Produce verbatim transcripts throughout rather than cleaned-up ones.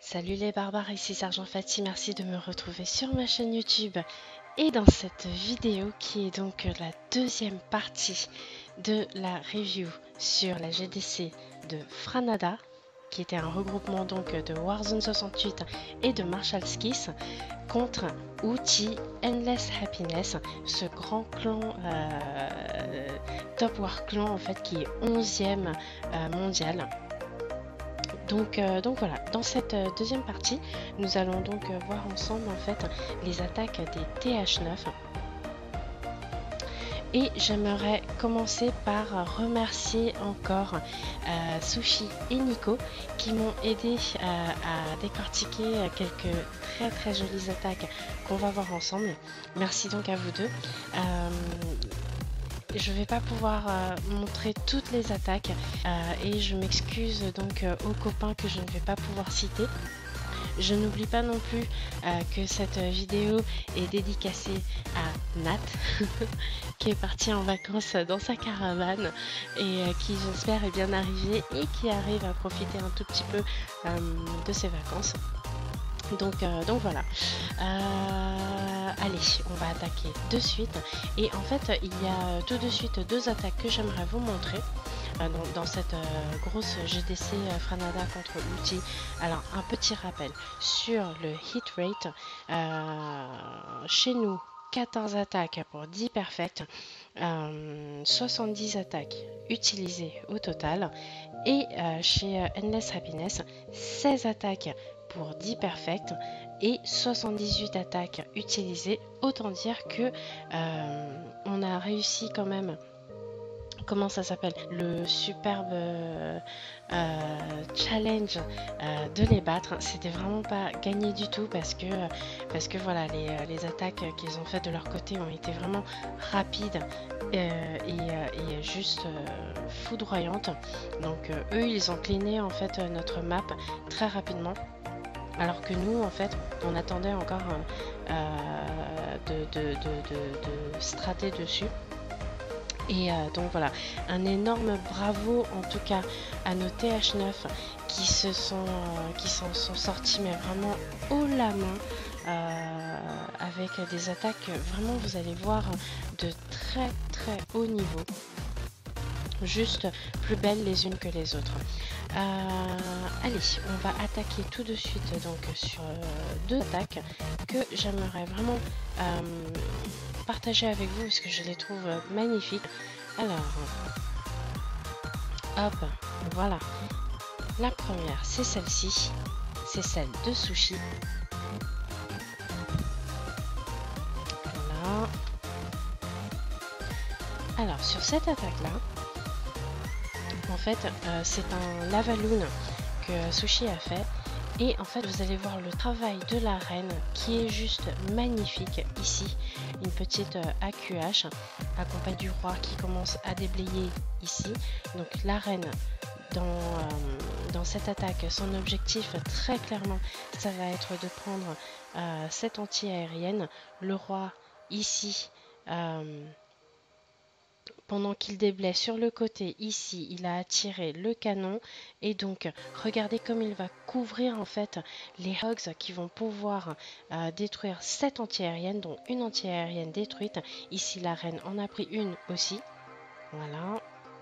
Salut les barbares, ici Sergent Fatih, merci de me retrouver sur ma chaîne YouTube et dans cette vidéo qui est donc la deuxième partie de la review sur la G D C de Franada, qui était un regroupement donc de Warzone soixante-huit et de Marshall's Kiss contre Outi Endless Happiness, ce grand clan, euh, Top War Clan en fait, qui est onzième euh, mondial. Donc, euh, donc voilà, dans cette euh, deuxième partie, nous allons donc euh, voir ensemble en fait les attaques des T H neuf. Et j'aimerais commencer par remercier encore euh, Sushi et Nico qui m'ont aidé euh, à décortiquer quelques très très jolies attaques qu'on va voir ensemble. Merci donc à vous deux. Euh, Je ne vais pas pouvoir euh, montrer toutes les attaques euh, et je m'excuse donc euh, aux copains que je ne vais pas pouvoir citer. Je n'oublie pas non plus euh, que cette vidéo est dédicacée à Nat qui est parti en vacances dans sa caravane et euh, qui j'espère est bien arrivé et qui arrive à profiter un tout petit peu euh, de ses vacances. Donc, euh, donc voilà. Euh, allez, on va attaquer de suite. Et en fait, il y a tout de suite deux attaques que j'aimerais vous montrer euh, dans, dans cette euh, grosse G D C euh, Franada contre Outi. Alors, un petit rappel sur le hit rate. Euh, chez nous, quatorze attaques pour dix perfects, euh, soixante-dix attaques utilisées au total. Et euh, chez euh, Endless Happiness, seize attaques pour dix perfects et soixante-dix-huit attaques utilisées. Autant dire que euh, on a réussi quand même, comment ça s'appelle, le superbe euh, euh, challenge euh, de les battre. C'était vraiment pas gagné du tout parce que parce que voilà, les, les attaques qu'ils ont faites de leur côté ont été vraiment rapides euh, et, et juste euh, foudroyantes. Donc euh, eux ils ont cleané en fait notre map très rapidement. Alors que nous, en fait, on attendait encore euh, de, de, de, de, de strater dessus. Et euh, donc voilà, un énorme bravo en tout cas à nos T H neuf qui se sont, euh, qui s'en sont sortis mais vraiment haut la main euh, avec des attaques vraiment, vous allez voir, de très très haut niveau. Juste plus belles les unes que les autres. Euh, allez, on va attaquer tout de suite donc sur euh, deux attaques que j'aimerais vraiment euh, partager avec vous parce que je les trouve magnifiques. Alors, hop, voilà. La première, c'est celle-ci, c'est celle de Sushi. Voilà. Alors, sur cette attaque-là, en fait, euh, c'est un lavaloon que Sushi a fait. Et en fait, vous allez voir le travail de la reine qui est juste magnifique ici. Une petite euh, A Q H accompagnée du roi qui commence à déblayer ici. Donc la reine, dans, euh, dans cette attaque, son objectif très clairement, ça va être de prendre euh, cette anti-aérienne. Le roi ici... Euh, pendant qu'il déblaye sur le côté ici, il a attiré le canon et donc regardez comme il va couvrir en fait les hogs qui vont pouvoir euh, détruire cette anti-aérienne, dont une anti-aérienne détruite. Ici la reine en a pris une aussi. Voilà.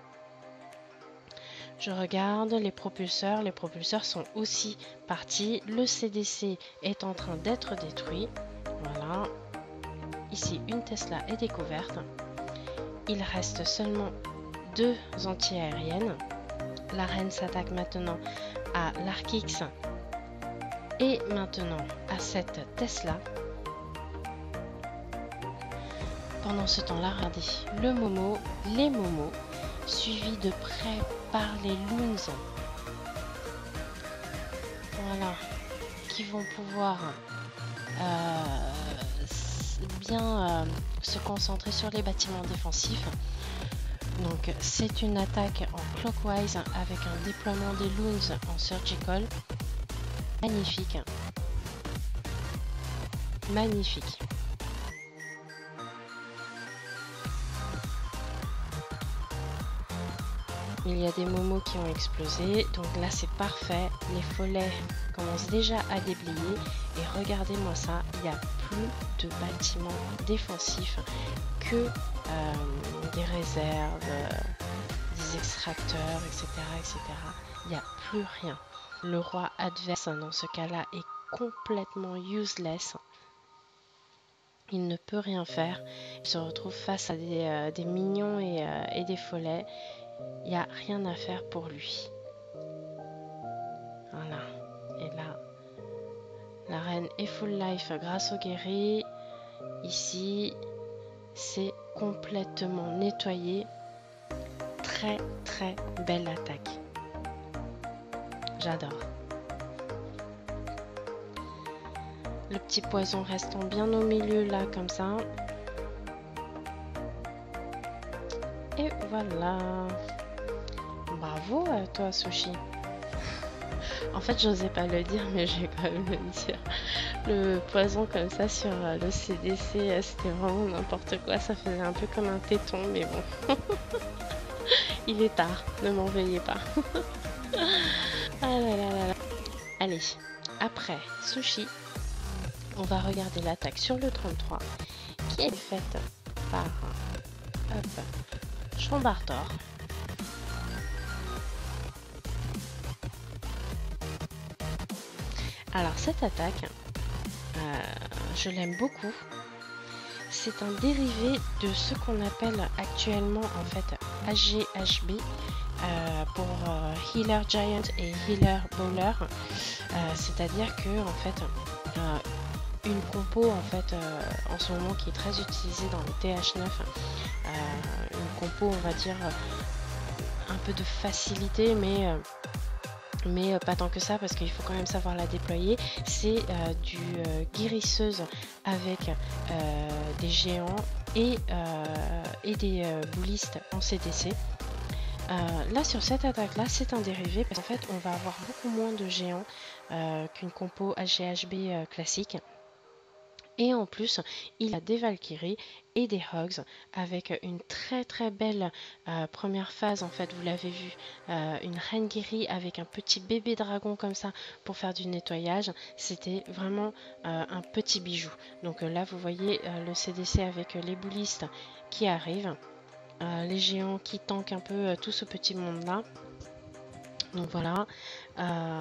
Je regarde les propulseurs, les propulseurs sont aussi partis. Le C D C est en train d'être détruit. Voilà. Ici une Tesla est découverte. Il reste seulement deux anti-aériennes. La reine s'attaque maintenant à l'Arkix et maintenant à cette Tesla. Pendant ce temps-là, regardez le Momo, les Momos, suivis de près par les Loons. Voilà, qui vont pouvoir euh, bien euh, se concentrer sur les bâtiments défensifs. Donc c'est une attaque en clockwise avec un déploiement des loons en surgical. Magnifique. Magnifique. Il y a des momos qui ont explosé, donc là c'est parfait. Les follets commencent déjà à déblayer et regardez-moi ça, il n'y a plus de bâtiments défensifs que euh, des réserves, euh, des extracteurs, et cetera, et cetera. Il n'y a plus rien. Le roi adverse dans ce cas-là est complètement useless. Il ne peut rien faire. Il se retrouve face à des, euh, des minions et, euh, et des follets. Il n'y a rien à faire pour lui. Voilà. Et là, la reine est full life grâce au guerrier. Ici, c'est complètement nettoyé. Très très belle attaque. J'adore. Le petit poison restant bien au milieu là comme ça. Et voilà. Bravo à toi Sushi. En fait j'osais pas le dire mais je vais quand même le dire. Le poison comme ça sur le C D C c'était vraiment n'importe quoi. Ça faisait un peu comme un téton mais bon. Il est tard, ne m'en veuillez pas. Ah là là là là. Allez, après Sushi, on va regarder l'attaque sur le trente-trois qui est faite par hop, Chambartor. Alors cette attaque, euh, je l'aime beaucoup. C'est un dérivé de ce qu'on appelle actuellement en fait A G H B euh, pour euh, Healer Giant et Healer Bowler. Euh, C'est-à-dire que en fait euh, une compo en fait euh, en ce moment qui est très utilisée dans le T H neuf, euh, une compo on va dire un peu de facilité mais euh, mais euh, pas tant que ça parce qu'il faut quand même savoir la déployer. C'est euh, du euh, guérisseuse avec euh, des géants et, euh, et des euh, boulistes en C D C. Euh, là sur cette attaque là c'est un dérivé parce qu'en fait on va avoir beaucoup moins de géants euh, qu'une compo A G H B euh, classique. Et en plus, il a des Valkyries et des Hogs avec une très très belle euh, première phase. En fait, vous l'avez vu, euh, une reine guérie avec un petit bébé dragon comme ça pour faire du nettoyage. C'était vraiment euh, un petit bijou. Donc euh, là, vous voyez euh, le C D C avec euh, les boulistes qui arrivent, euh, les géants qui tankent un peu euh, tout ce petit monde-là. Donc voilà, euh,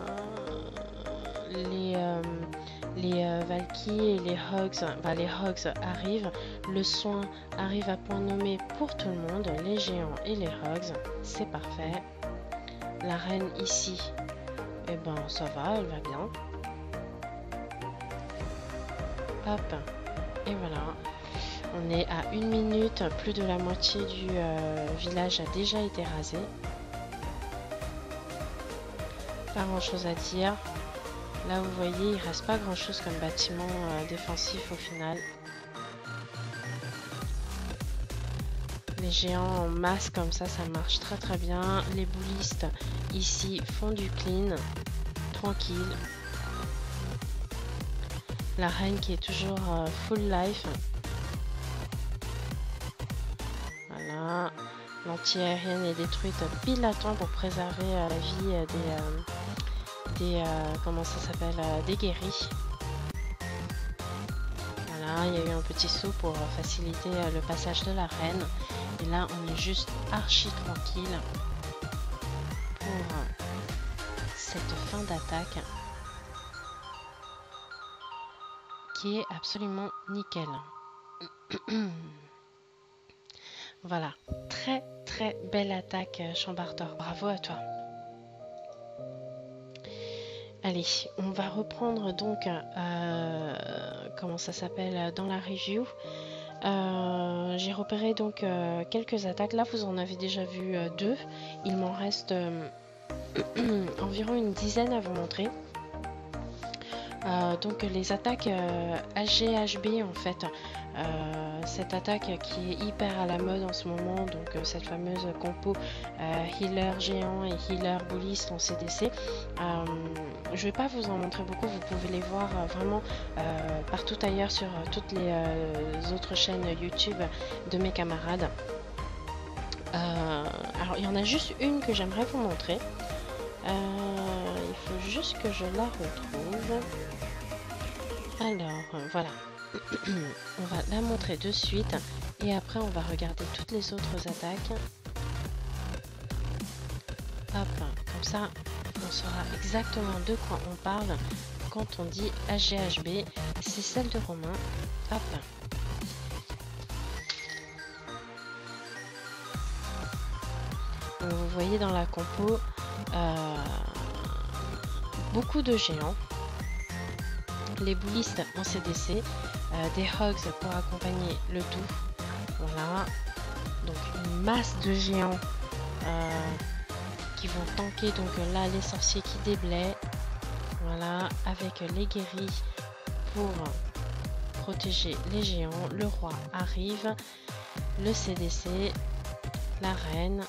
les, euh, les euh, Valkyries et les Hogs, bah les Hogs arrivent, le soin arrive à point nommé pour tout le monde, les géants et les Hogs, c'est parfait. La reine ici, et eh ben ça va, elle va bien. Hop, et voilà. On est à une minute, plus de la moitié du euh, village a déjà été rasé. Pas grand chose à dire. Là vous voyez il reste pas grand chose comme bâtiment euh, défensif au final. Les géants en masse comme ça ça marche très très bien. Les boulistes ici font du clean tranquille. La reine qui est toujours euh, full life. Voilà. L'anti-aérienne est détruite pile à temps pour préserver euh, la vie euh, des, euh, des euh, comment ça s'appelle euh, des guéris. Voilà, il y a eu un petit saut pour euh, faciliter euh, le passage de la reine. Et là, on est juste archi tranquille pour euh, cette fin d'attaque qui est absolument nickel. Voilà, très très belle attaque Chambartor, bravo à toi. Allez, on va reprendre donc, euh, comment ça s'appelle, dans la review. Euh, J'ai repéré donc euh, quelques attaques, là vous en avez déjà vu euh, deux, il m'en reste euh, environ une dizaine à vous montrer. Euh, donc les attaques euh, A G H B en fait, euh, cette attaque qui est hyper à la mode en ce moment, donc euh, cette fameuse compo euh, healer géant et healer bulliste en C D C. Euh, je vais pas vous en montrer beaucoup, vous pouvez les voir euh, vraiment euh, partout ailleurs sur euh, toutes les euh, autres chaînes YouTube de mes camarades. Euh, alors il y en a juste une que j'aimerais vous montrer. Euh, il faut juste que je la retrouve. Alors euh, voilà. On va la montrer de suite et après on va regarder toutes les autres attaques. Hop, comme ça on saura exactement de quoi on parle quand on dit H G H B. C'est celle de Romain. Hop. Donc, vous voyez dans la compo euh, beaucoup de géants. Les boulistes en C D C, euh, des hogs pour accompagner le tout. Voilà. Donc une masse de géants euh, qui vont tanker. Donc là les sorciers qui déblaient. Voilà, avec les guéris pour protéger les géants. Le roi arrive, le C D C, la reine.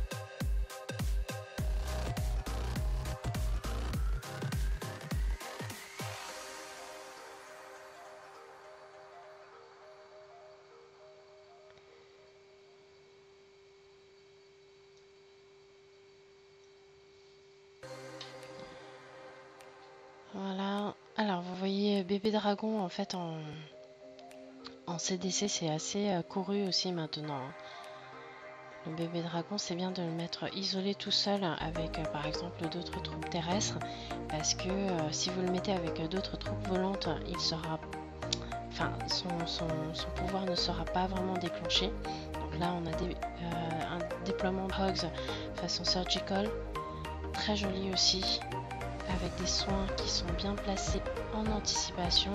Voilà, alors vous voyez bébé dragon en fait en, en C D C c'est assez euh, couru aussi maintenant. Le bébé dragon c'est bien de le mettre isolé tout seul avec euh, par exemple d'autres troupes terrestres parce que euh, si vous le mettez avec euh, d'autres troupes volantes il sera, enfin son, son, son pouvoir ne sera pas vraiment déclenché. Donc là on a des, euh, un déploiement de hogs façon surgical, très joli aussi, avec des soins qui sont bien placés en anticipation.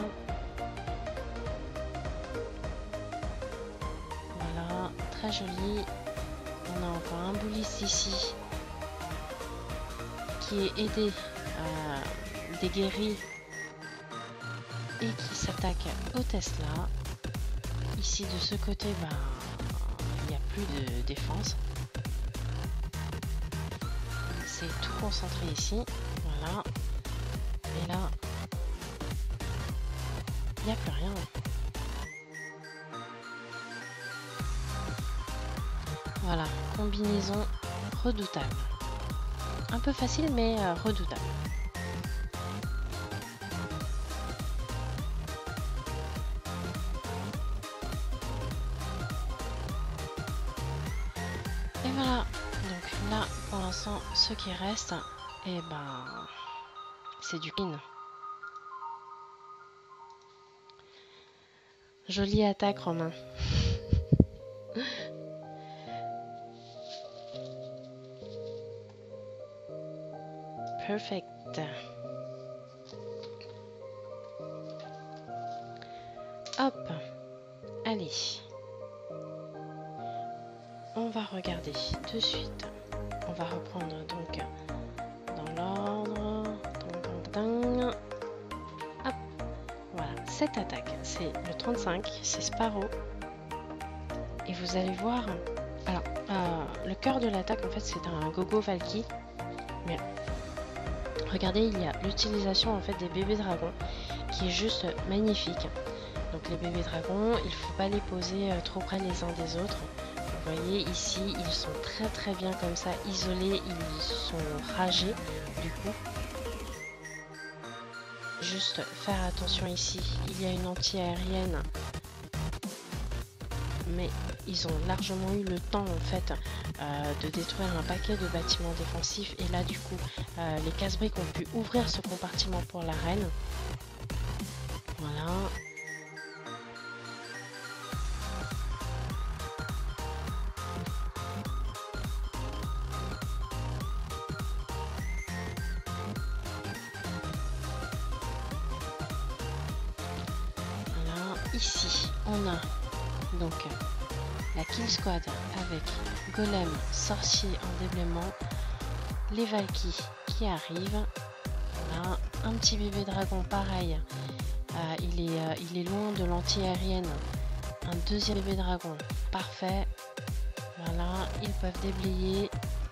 Voilà, très joli. On a encore un bouliste ici qui est aidé euh, des guéris et qui s'attaque au Tesla. Ici de ce côté, bah, il n'y a plus de défense. C'est tout concentré ici. Voilà. Et là, il n'y a plus rien. Voilà, combinaison redoutable. Un peu facile, mais euh, redoutable. Et voilà, donc là, pour l'instant, ce qui reste, et ben, c'est du clean. Jolie attaque, Romain. Perfect. Hop. Allez. On va regarder de suite. On va reprendre donc dans l'ordre. Hop. Voilà. Cette attaque, c'est le trente-cinq. C'est Sparrow. Et vous allez voir. Alors, euh, le cœur de l'attaque, en fait, c'est un Gogo Valky. Mais regardez, il y a l'utilisation en fait des bébés dragons qui est juste magnifique. Donc les bébés dragons, il ne faut pas les poser euh, trop près les uns des autres. Vous voyez ici, ils sont très très bien comme ça, isolés, ils sont ragés du coup. Juste faire attention ici, il y a une anti-aérienne. Mais ils ont largement eu le temps en fait euh, de détruire un paquet de bâtiments défensifs. Et là du coup, euh, les casse-briques ont pu ouvrir ce compartiment pour la reine. Voilà. Voilà. Ici, on a donc la kill squad avec golem, sorcier en déblaiement, les Valky qui arrivent. Voilà. Un petit bébé dragon pareil. Euh, il, est, euh, il est loin de l'anti-aérienne. Un deuxième bébé dragon, parfait. Voilà, ils peuvent déblayer.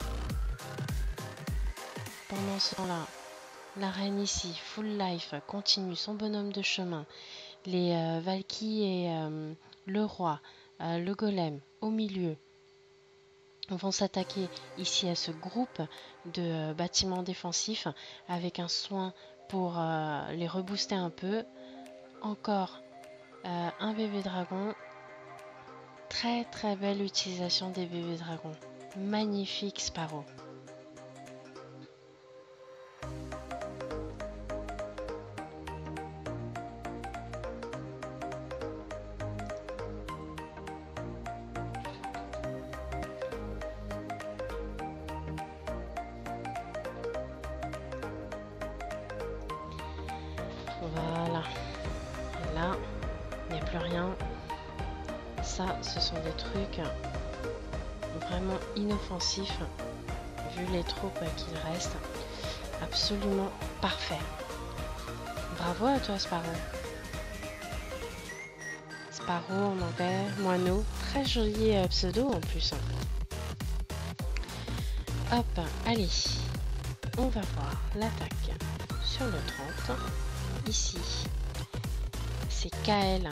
Pendant ce temps-là, la reine ici, full life, continue son bonhomme de chemin. Les euh, Valky et euh, le roi, euh, le golem au milieu. vont s'attaquer ici à ce groupe de euh, bâtiments défensifs avec un soin pour euh, les rebooster un peu. Encore euh, un bébé dragon. Très très belle utilisation des bébés dragons. Magnifique Sparrow. Voilà. Et là, il n'y a plus rien. Ça, ce sont des trucs vraiment inoffensifs, vu les troupes qu'il reste. Absolument parfait. Bravo à toi, Sparrow. Sparrow en anglais, moineau. Très joli euh, pseudo en plus. Hop, allez. On va voir l'attaque sur le trente. Ici, c'est K L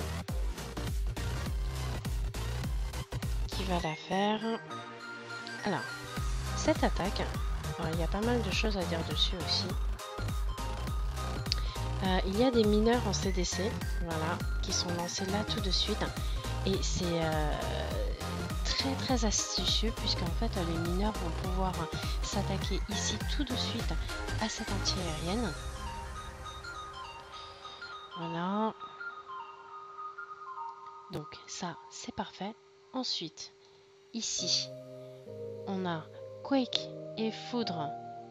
qui va la faire. Alors, cette attaque, alors, il y a pas mal de choses à dire dessus aussi. Euh, il y a des mineurs en C D C, voilà, qui sont lancés là tout de suite. Et c'est euh, très très astucieux, puisqu'en fait les mineurs vont pouvoir s'attaquer ici tout de suite à cette anti-aérienne. Voilà. Donc ça, c'est parfait. Ensuite, ici, on a Quake et Foudre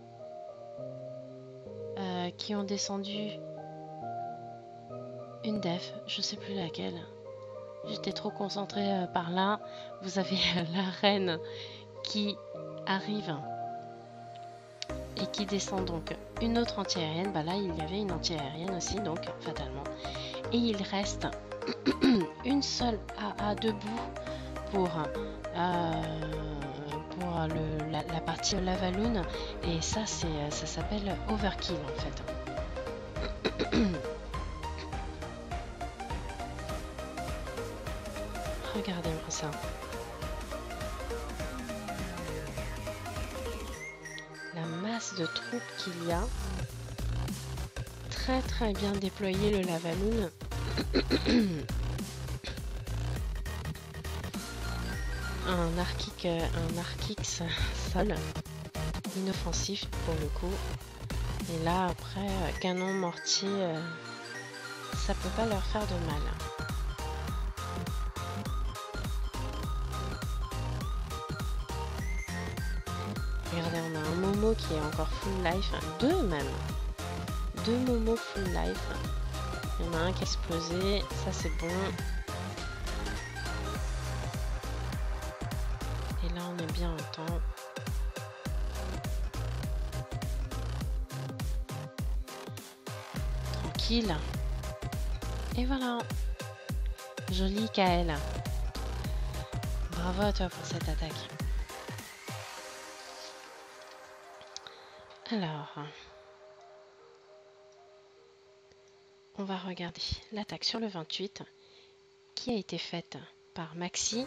euh, qui ont descendu une def, je sais plus laquelle. J'étais trop concentrée euh, par là. Vous avez la reine qui arrive et qui descend donc une autre anti-aérienne. Bah là, il y avait une anti-aérienne aussi, donc fatalement. Et il reste une seule A A debout pour, euh, pour le, la, la partie Lavaloon. Et ça, c'est ça s'appelle Overkill en fait. Regardez-moi ça. La masse de troupes qu'il y a. Très très bien déployé le Lavaloon. un Arctic, un Arcix sol. Inoffensif pour le coup. Et là après, canon mortier, euh, ça peut pas leur faire de mal. Regardez, on a un Momo qui est encore full life. Deux même. Deux Momo full life. Il y en a un qui a explosé. Ça c'est bon. Et là on est bien en temps. Tranquille. Et voilà. Joli K L. Bravo à toi pour cette attaque. Alors, on va regarder l'attaque sur le vingt-huit qui a été faite par Maxi.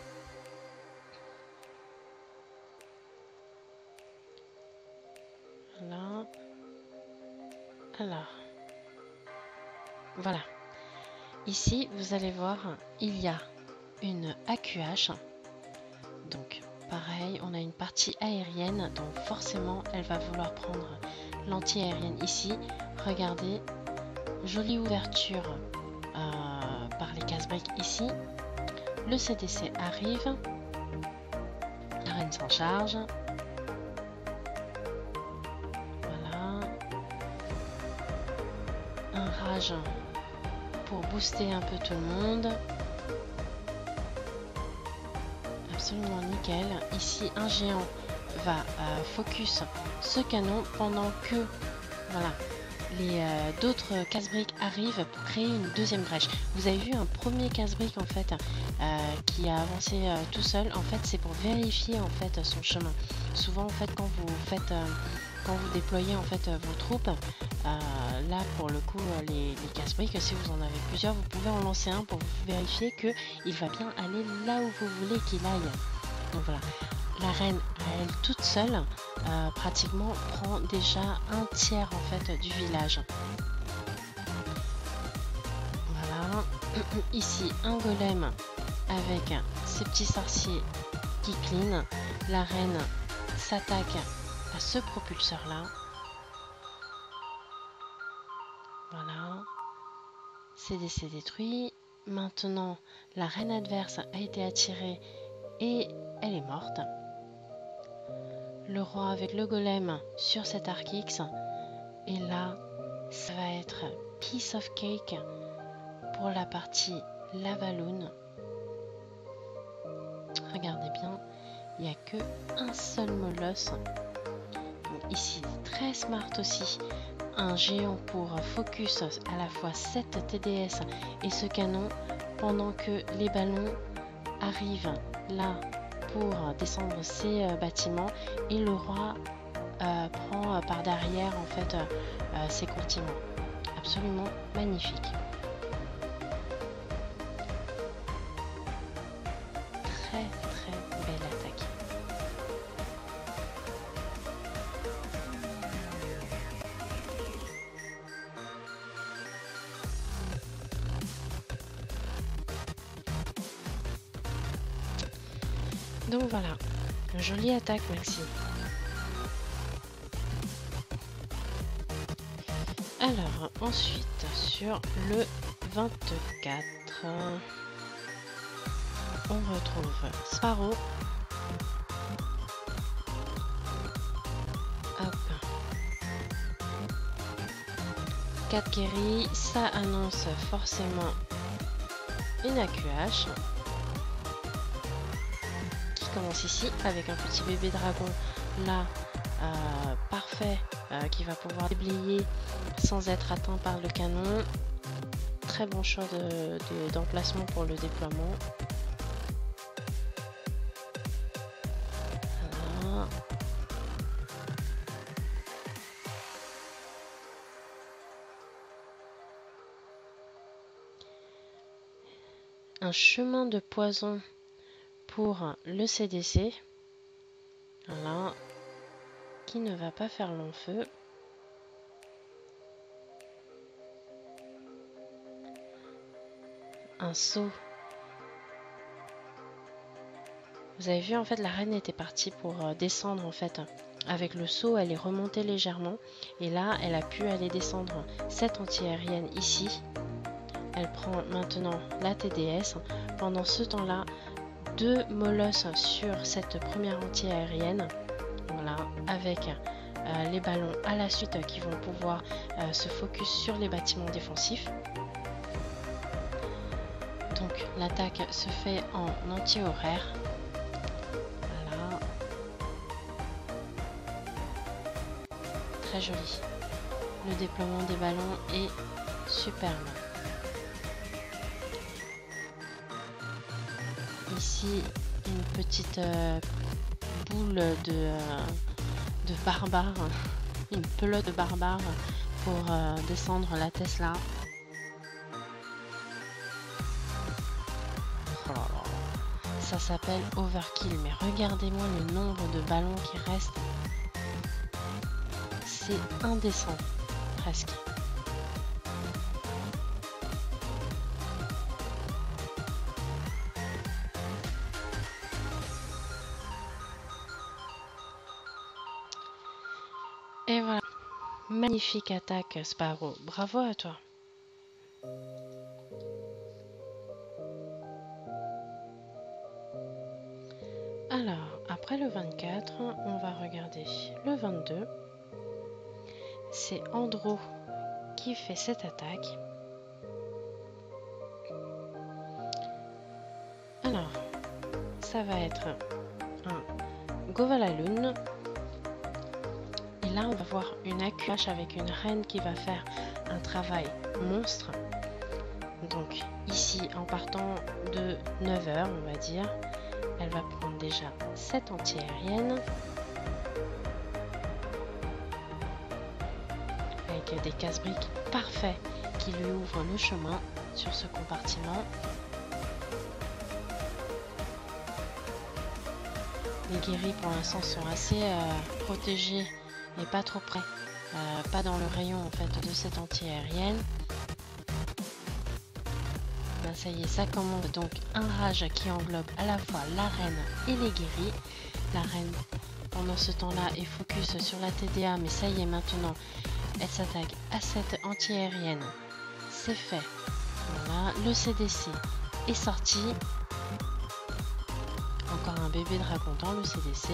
Voilà. Alors, voilà. Ici, vous allez voir, il y a une A Q H. Donc, pareil, on a une partie aérienne, donc forcément, elle va vouloir prendre l'anti-aérienne ici. Regardez, jolie ouverture euh, par les casse-briques ici. Le C D C arrive. La reine s'en charge. Voilà. Un rage pour booster un peu tout le monde. Absolument nickel. Ici, un géant va euh, focus ce canon pendant que voilà, les euh, d'autres casse-briques arrivent pour créer une deuxième brèche. Vous avez vu un premier casse-brique en fait euh, qui a avancé euh, tout seul. En fait, c'est pour vérifier en fait son chemin. Souvent, en fait, quand vous faites euh, quand vous déployez en fait vos troupes, euh, là pour le coup les, les casse-briques, si vous en avez plusieurs, vous pouvez en lancer un pour vérifier que il va bien aller là où vous voulez qu'il aille. Donc voilà, la reine à elle toute seule euh, pratiquement prend déjà un tiers en fait du village. Voilà, ici un golem avec ses petits sorciers qui clean. La reine s'attaque à ce propulseur là. Voilà, C D C détruit. Maintenant la reine adverse a été attirée et elle est morte. Le roi avec le golem sur cet arc X. Et là, ça va être piece of cake pour la partie Lavaloon. Regardez bien, il n'y a que un seul molosse. Donc ici, très smart aussi. Un géant pour focus à la fois cette T D S et ce canon pendant que les ballons arrivent là pour descendre ces euh, bâtiments et le roi euh, prend euh, par derrière en fait euh, euh, ces continents. Absolument magnifique. Très très belle attaque. Donc voilà, une jolie attaque Maxi. Alors ensuite sur le vingt-quatre, on retrouve Sparrow. Hop. quatre guéris, ça annonce forcément une A Q H. Commence ici avec un petit bébé dragon là euh, parfait euh, qui va pouvoir déblayer sans être atteint par le canon. Très bon choix de, de, d'emplacement pour le déploiement. Voilà. Un chemin de poison pour le C D C, voilà, qui ne va pas faire long feu. Un saut. Vous avez vu en fait la reine était partie pour descendre en fait. Avec le saut elle est remontée légèrement et là elle a pu aller descendre cette anti-aérienne ici. Elle prend maintenant la T D S. Pendant ce temps là, deux molosses sur cette première anti-aérienne, voilà, avec euh, les ballons à la suite qui vont pouvoir euh, se focus sur les bâtiments défensifs. Donc l'attaque se fait en anti-horaire. Voilà. Très joli. Le déploiement des ballons est superbe. Ici, une petite euh, boule de, euh, de barbares, une pelote de barbares pour euh, descendre la Tesla. Oh là là. Ça s'appelle overkill, mais regardez-moi le nombre de ballons qui restent. C'est indécent, presque. Et voilà, magnifique attaque Sparrow, bravo à toi. Alors, après le vingt-quatre, on va regarder le vingt-deux. C'est Andro qui fait cette attaque. Alors, ça va être un Govalaaloon. Et là, on va voir une A Q H avec une reine qui va faire un travail monstre. Donc ici, en partant de neuf heures, on va dire, elle va prendre déjà cette anti-aérienne. Avec des casse-briques parfaits qui lui ouvrent le chemin sur ce compartiment. Les guéris pour l'instant sont assez euh, protégés et pas trop près, euh, pas dans le rayon en fait de cette anti-aérienne. Ben, ça y est, ça commence donc un rage qui englobe à la fois la reine et les guéris. La reine pendant ce temps-là est focus sur la T D A, mais ça y est maintenant, elle s'attaque à cette anti-aérienne. C'est fait. Voilà, le C D C est sorti. Encore un bébé dragon dans le C D C.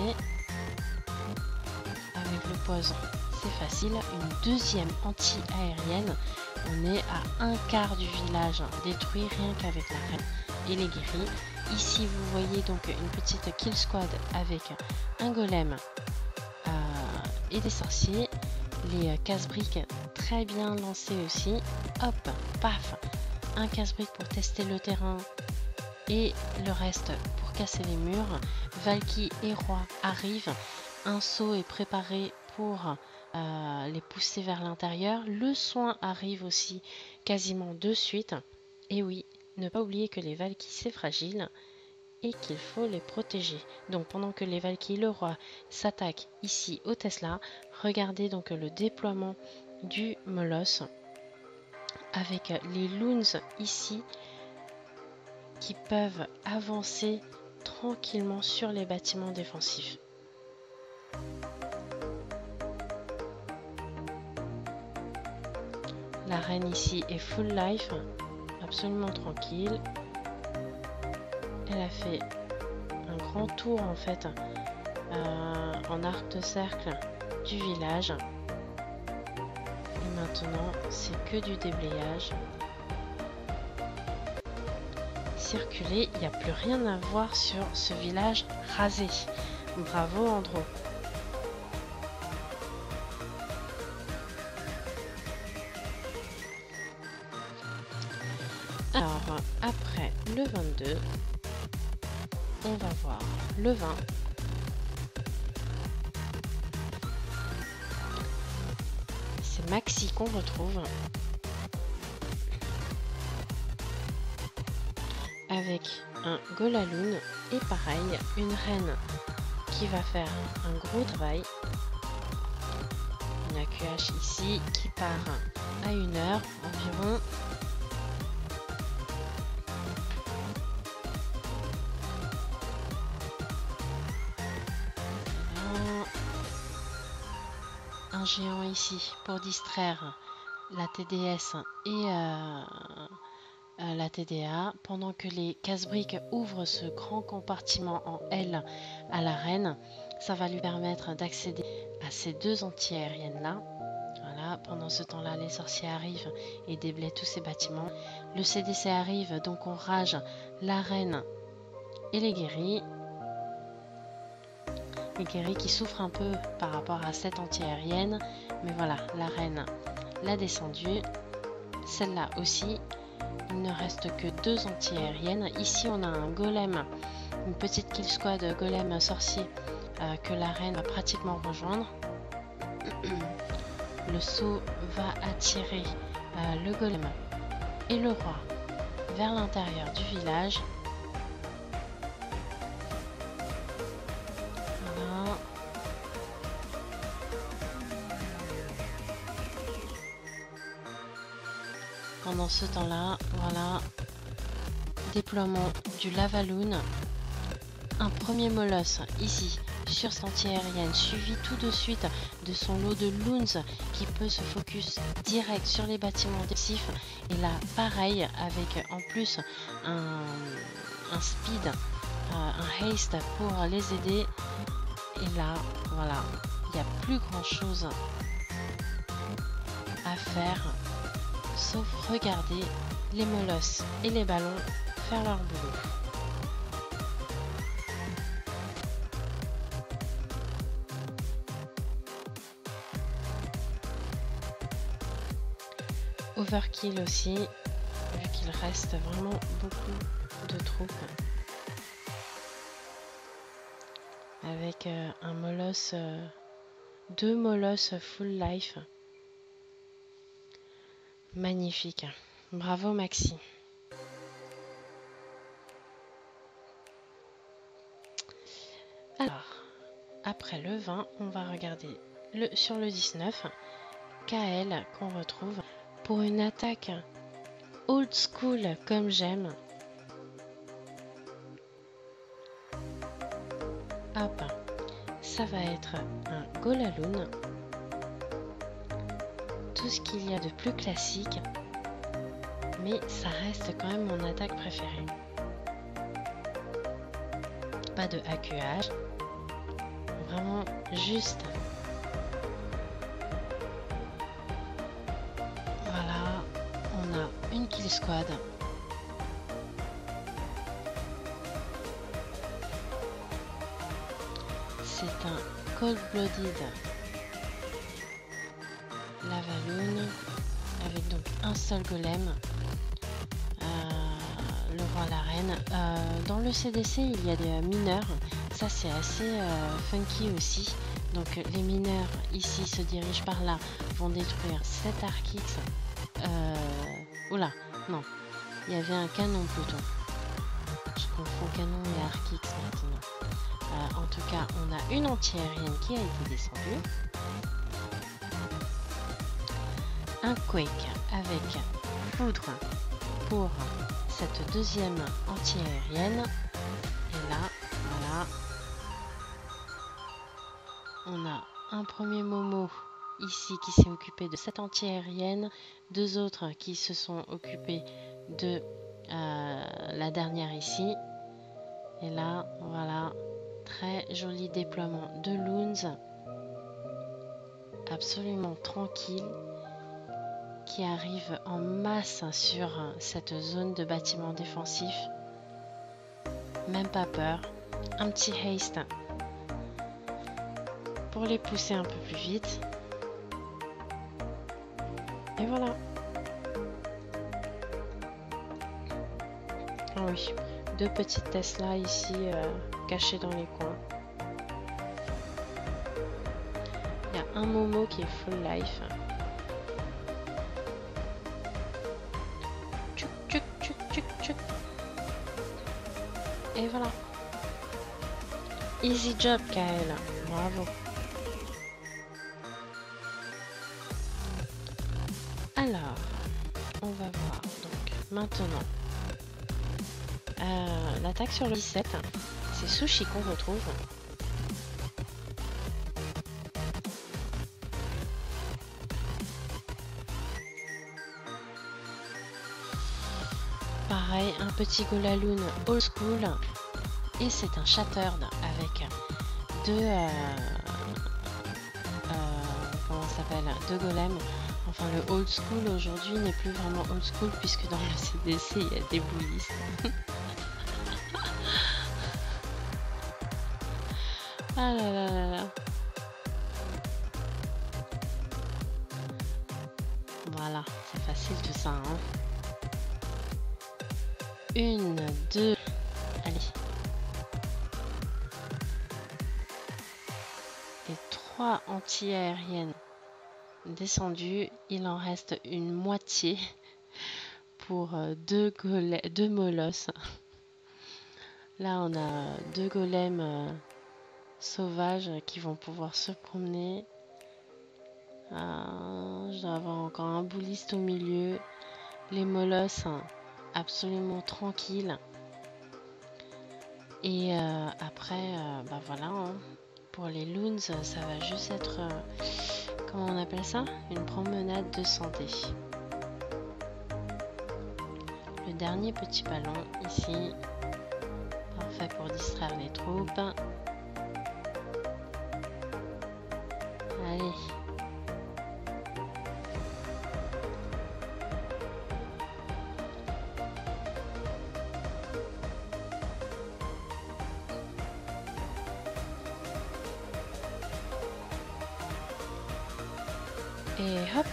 Avec le poison, c'est facile. Une deuxième anti-aérienne. On est à un quart du village détruit rien qu'avec la reine et les guéris. Ici, vous voyez donc une petite kill squad avec un golem euh, et des sorciers. Les casse-briques très bien lancés aussi. Hop, paf, un casse-brique pour tester le terrain et le reste pour casser les murs. Valky et Roi arrivent. Un saut est préparé pour euh, les pousser vers l'intérieur. Le soin arrive aussi quasiment de suite. Et oui, ne pas oublier que les Valky c'est fragile et qu'il faut les protéger. Donc pendant que les Valky, le Roi, s'attaquent ici au Tesla, regardez donc le déploiement du Molosse avec les Loons ici qui peuvent avancer tranquillement sur les bâtiments défensifs. La reine ici est full life, absolument tranquille. Elle a fait un grand tour en fait euh, en arc de cercle du village. Et maintenant, c'est que du déblayage. Circuler, il n'y a plus rien à voir sur ce village rasé. Bravo Andro. Alors, après le vingt-deux, on va voir le vingt. C'est Maxi qu'on retrouve. Avec un Golaloon et pareil, une reine qui va faire un gros travail. Une A Q H ici qui part à une heure environ. Un géant ici pour distraire la T D S et euh, euh, la T D A pendant que les casse-briques ouvrent ce grand compartiment en L à la reine. Ça va lui permettre d'accéder à ces deux anti-aériennes là. Voilà, pendant ce temps-là, les sorciers arrivent et déblaient tous ces bâtiments. Le C D C arrive, donc on rage la reine et les guéris. Les guéris qui souffrent un peu par rapport à cette anti-aérienne. Mais voilà, la reine l'a descendue. Celle-là aussi. Il ne reste que deux anti-aériennes. Ici, on a un golem, une petite kill squad golem sorcier euh, que la reine va pratiquement rejoindre. Le saut va attirer euh, le golem et le roi vers l'intérieur du village. Voilà. Pendant ce temps-là, voilà, déploiement du Lavaloon. Un premier molosse ici sur cette anti-aérienne, suivi tout de suite de son lot de loons qui peut se focus direct sur les bâtiments défensifs. Et là, pareil, avec en plus un, un speed, euh, un haste pour les aider. Et là, voilà, il n'y a plus grand chose à faire, sauf regarder les molosses et les ballons faire leur boulot. Overkill aussi, vu qu'il reste vraiment beaucoup de troupes. Avec euh, un molosse, euh, deux molosses full life. Magnifique. Bravo Maxi. Alors, après le vingt, on va regarder le, sur le dix-neuf, Kael qu'on retrouve pour une attaque old school comme j'aime. Hop, ça va être un Golaloon. Tout ce qu'il y a de plus classique, mais ça reste quand même mon attaque préférée. Pas de A Q H, vraiment juste. Voilà, on a une kill squad. C'est un cold-blooded Lavaloon avec donc un seul golem. Euh, le roi, la reine. Euh, dans le C D C, il y a des mineurs. Ça, c'est assez euh, funky aussi. Donc, les mineurs ici se dirigent par là, vont détruire cet Archix. Euh, oula, non, il y avait un canon plutôt. Je confonds canon et Archix maintenant. Euh, en tout cas, on a une anti-aérienne qui a été descendue. Un Quake avec foudre pour cette deuxième anti-aérienne. Et là, voilà, on a un premier Momo ici qui s'est occupé de cette anti-aérienne, deux autres qui se sont occupés de euh, la dernière ici. Et là, voilà, très joli déploiement de Loons, absolument tranquille, qui arrive en masse sur cette zone de bâtiment défensif. Même pas peur. Un petit haste pour les pousser un peu plus vite. Et voilà. Ah oui, deux petites Tesla ici euh, cachées dans les coins. Il y a un Momo qui est full life. Tchouk, tchouk, tchouk, tchouk, tchouk. Et voilà. Easy job, Kael. Bravo. Alors, on va voir donc maintenant euh, l'attaque sur le dix-sept. C'est Sushi qu'on retrouve. Pareil, un petit Golaloon old school. Et c'est un Shattered avec deux euh, euh, comment ça s'appelle, deux golems. Enfin, le old school aujourd'hui n'est plus vraiment old school puisque dans le C D C il y a des bullies. Ah là là là là. Voilà, c'est facile tout ça, hein. Une, deux, allez. Et trois anti-aériennes descendues. Il en reste une moitié pour deux, golem, deux molosses. Là, on a deux golems euh, sauvages qui vont pouvoir se promener. Euh, je dois avoir encore un bouliste au milieu. Les molosses absolument tranquilles. Et euh, après, euh, bah voilà, hein. Pour les loons, ça va juste être, euh, comment on appelle ça? Une promenade de santé. Le dernier petit ballon ici, parfait pour distraire les troupes. Allez. Et hop.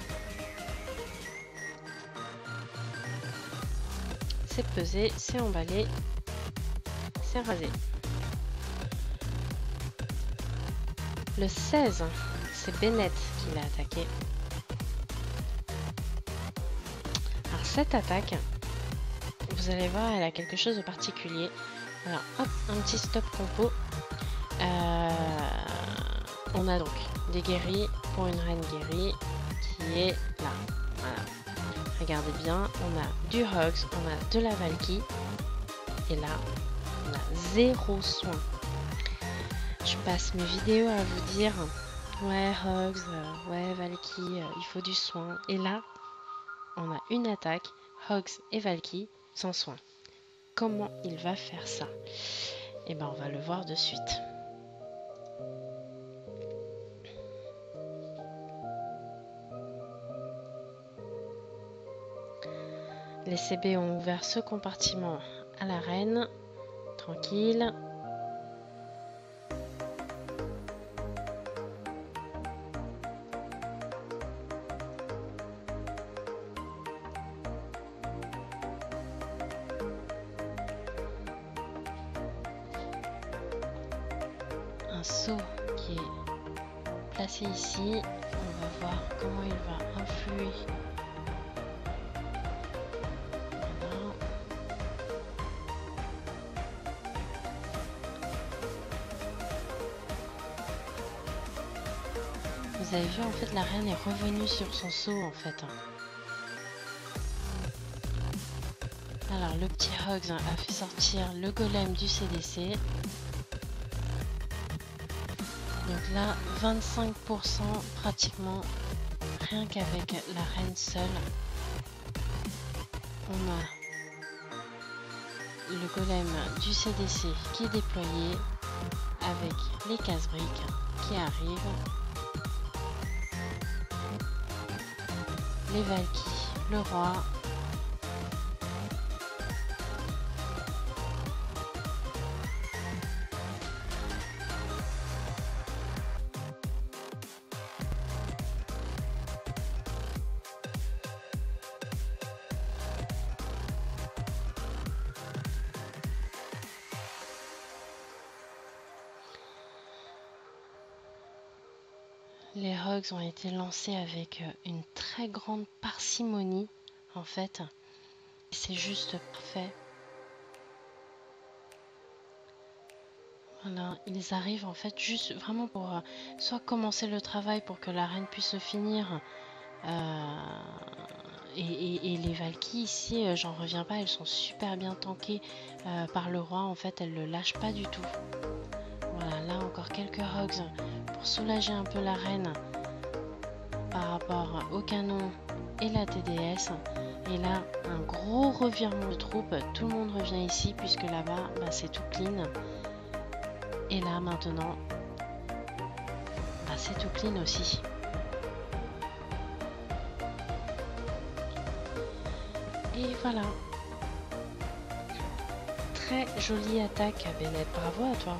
C'est pesé, c'est emballé, c'est rasé. Le seize, c'est Bennett qui l'a attaqué. Alors cette attaque, vous allez voir, elle a quelque chose de particulier. Alors hop, un petit stop compo. Euh, on a donc des guéris pour une reine guérie qui est là. Voilà. Regardez bien, on a du Hogs, on a de la Valky. Et là, on a zéro soin. Je passe mes vidéos à vous dire, ouais Hogs, euh, ouais Valky, euh, il faut du soin. Et là, on a une attaque, Hogs et Valky, sans soin. Comment il va faire ça? Eh ben, on va le voir de suite. Les C B ont ouvert ce compartiment à la reine. Tranquille. Un seau qui est placé ici. On va voir comment il va influer. Voilà. Vous avez vu, en fait, la reine est revenue sur son seau, en fait. Alors, le petit Hogs a fait sortir le golem du C D C. Donc là, vingt-cinq pour cent pratiquement, rien qu'avec la reine seule. On a le golem du C D C qui est déployé avec les casse-briques qui arrivent. Les Valky, le roi. Les Hogs ont été lancés avec une très grande parcimonie, en fait. C'est juste parfait. Voilà, ils arrivent en fait juste vraiment pour euh, soit commencer le travail pour que la reine puisse le finir. Euh, et, et, et les Valky ici, euh, j'en reviens pas, elles sont super bien tankées euh, par le roi. En fait, elles le lâchent pas du tout. Voilà, là encore quelques Hogs pour soulager un peu la reine par rapport au canon et la T D S. Et là, un gros revirement de troupes. Tout le monde revient ici puisque là-bas, bah, c'est tout clean. Et là, maintenant, bah, c'est tout clean aussi. Et voilà. Très jolie attaque, Bennett. Bravo à toi.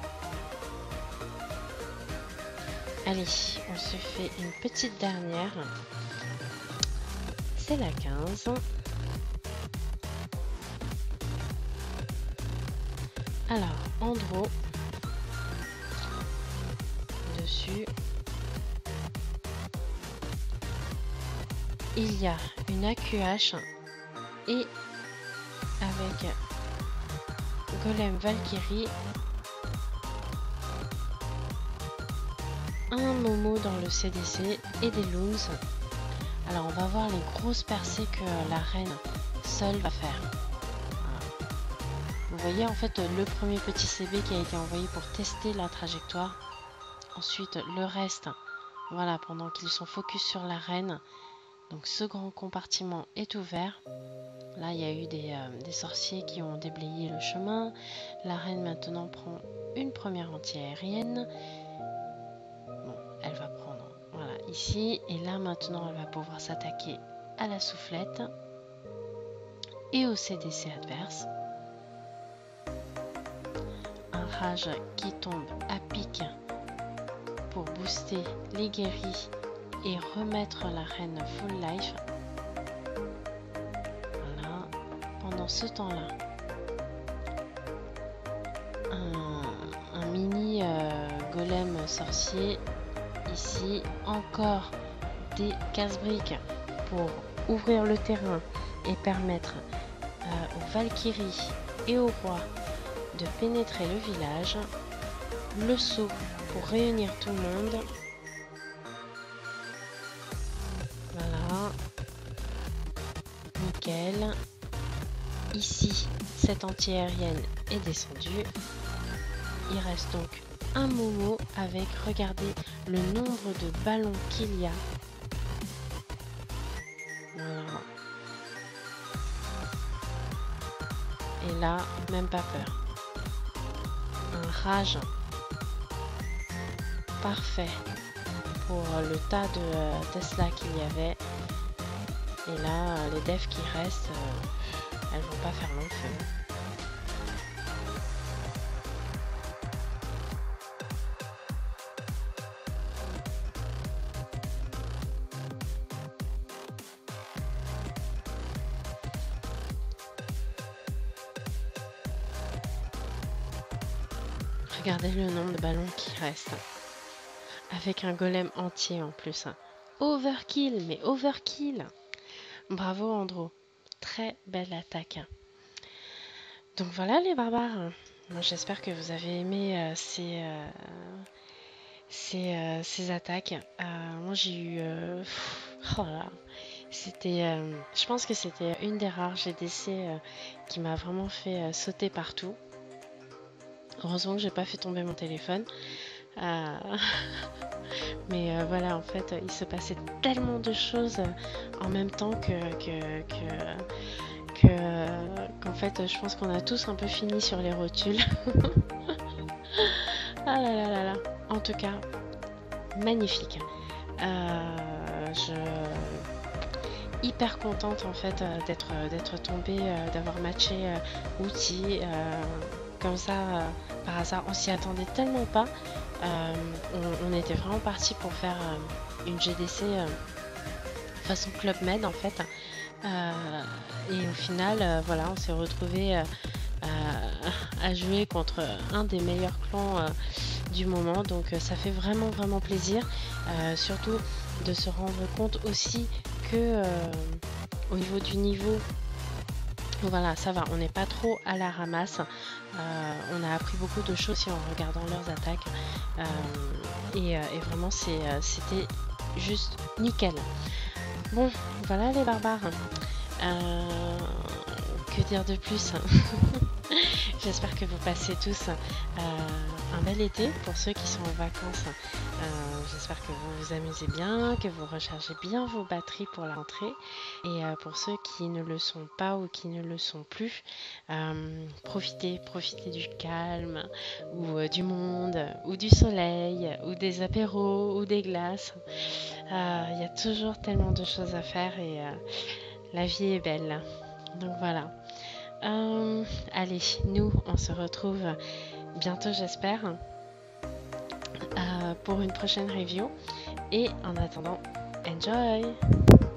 Allez, on se fait une petite dernière. C'est la quinze. Alors, Andro. Dessus. Il y a une A Q H. Et avec Golem Valkyrie. Un Momo dans le C D C et des Looms. Alors on va voir les grosses percées que la reine seule va faire. Voilà. Vous voyez en fait le premier petit C B qui a été envoyé pour tester la trajectoire. Ensuite le reste, voilà, pendant qu'ils sont focus sur la reine. Donc ce grand compartiment est ouvert. Là il y a eu des, euh, des sorciers qui ont déblayé le chemin. La reine maintenant prend une première anti-aérienne. Elle va prendre, voilà, ici. Et là, maintenant, elle va pouvoir s'attaquer à la soufflette et au C D C adverse. Un rage qui tombe à pic pour booster les guéris et remettre la reine full life. Voilà. Pendant ce temps-là, un, un mini euh, golem sorcier. Ici, encore des casse-briques pour ouvrir le terrain et permettre euh, aux Valkyries et au roi de pénétrer le village. le seau pour réunir tout le monde. Voilà. Nickel. Ici, cette anti-aérienne est descendue. Il reste donc un Momo avec, regardez, le nombre de ballons qu'il y a. Voilà. Et là, même pas peur. Un rage parfait pour le tas de euh, Tesla qu'il y avait. Et là, euh, les devs qui restent, euh, elles vont pas faire long feu. Regardez le nombre de ballons qui restent. Avec un golem entier en plus. Overkill, mais overkill. Bravo Andro. Très belle attaque. Donc voilà les barbares. J'espère que vous avez aimé euh, ces, euh, ces, euh, ces attaques. Euh, moi j'ai eu... Euh, oh là, c'était, euh, je pense que c'était une des rares G D C euh, qui m'a vraiment fait euh, sauter partout. Heureusement que j'ai pas fait tomber mon téléphone. Euh... Mais euh, voilà, en fait, il se passait tellement de choses en même temps que... que, que... que qu'en fait je pense qu'on a tous un peu fini sur les rotules. Ah là là là là. En tout cas, magnifique. Euh, je hyper contente en fait d'être d'être tombée, euh, d'avoir matché euh, outils euh, comme ça euh, par hasard. On s'y attendait tellement pas. Euh, on, on était vraiment parti pour faire euh, une G D C euh, façon Club Med en fait. Euh, et au final, euh, voilà, on s'est retrouvé euh, euh, à jouer contre un des meilleurs clans euh, du moment. Donc euh, ça fait vraiment vraiment plaisir, euh, surtout de se rendre compte aussi que euh, au niveau du niveau, voilà, ça va, on n'est pas trop à la ramasse. Euh, on a appris beaucoup de choses aussi en regardant leurs attaques. Euh, et, et vraiment, c'est, c'était juste nickel. Bon, voilà les barbares. Euh, que dire de plus? J'espère que vous passez tous euh, un bel été pour ceux qui sont en vacances. Euh, J'espère que vous vous amusez bien, que vous rechargez bien vos batteries pour la rentrée. Et euh, pour ceux qui ne le sont pas ou qui ne le sont plus, euh, profitez, profitez du calme ou euh, du monde ou du soleil ou des apéros ou des glaces. Il euh, y a toujours tellement de choses à faire et euh, la vie est belle. Donc voilà. Euh, allez, nous, on se retrouve bientôt, j'espère, euh, pour une prochaine review. Et en attendant, enjoy!